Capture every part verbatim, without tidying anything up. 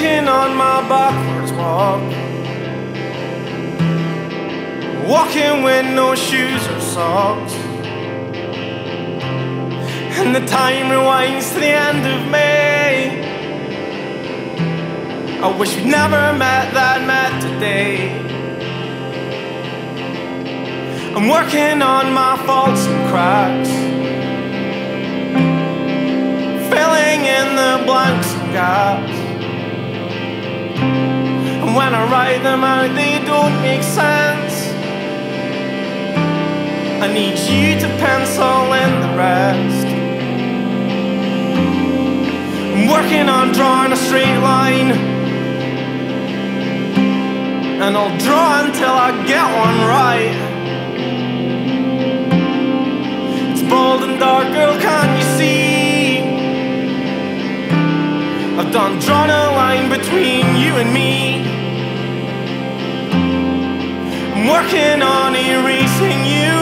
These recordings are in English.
working on my backwards walk, walking with no shoes or socks. And the time rewinds to the end of May. I wish we'd never met that met today. I'm working on my faults and cracks, filling in the blanks and gaps. And when I write them out, they don't make sense. I need you to pencil in the rest. I'm working on drawing a straight line, and I'll draw until I get one right. It's bold and dark, girl, can't you see? I've done drawn a line between you and me. I'm working on erasing you,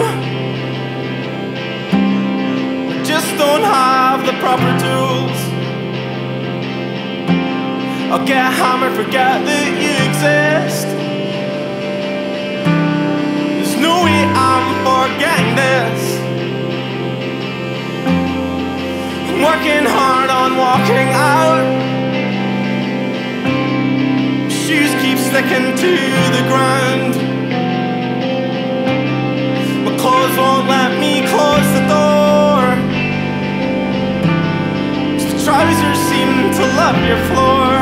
I just don't have the proper tools. I'll get hammered, forget that you exist. There's no way I'm forgetting this. I'm working hard on walking out. Shoes keep sticking to the ground. My clothes won't let me close the door. The trousers seem to love your floor.